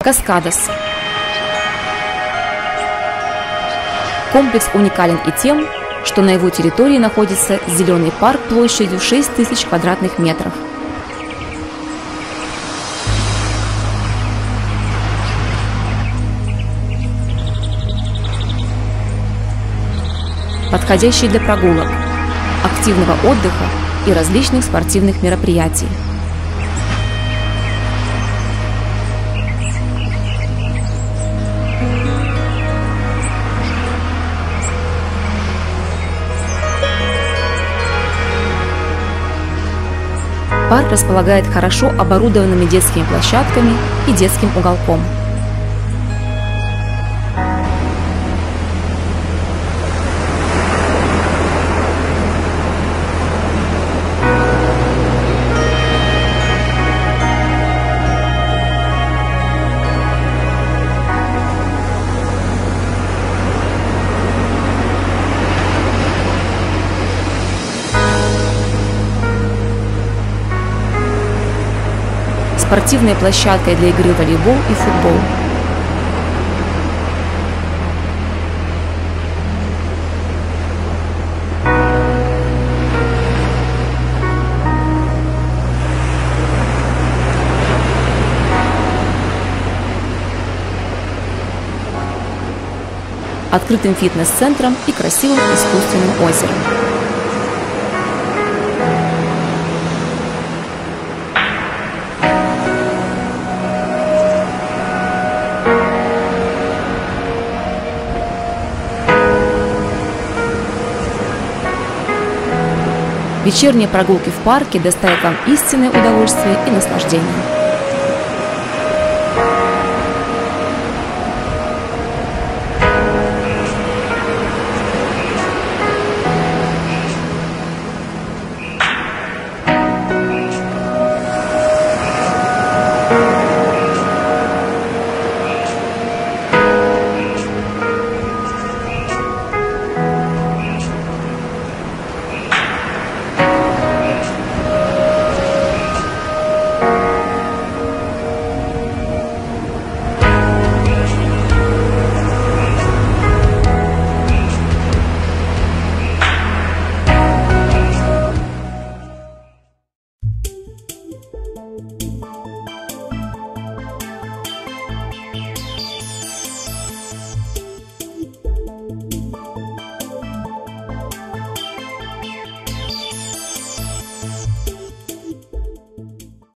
Каскадос. Комплекс уникален и тем, что на его территории находится зеленый парк площадью 6000 квадратных метров. Подходящий для прогулок, активного отдыха и различных спортивных мероприятий. Парк располагает хорошо оборудованными детскими площадками и детским уголком. Спортивной площадкой для игры в волейбол и футбол. Открытым фитнес-центром и красивым искусственным озером. Вечерние прогулки в парке доставят вам истинное удовольствие и наслаждение.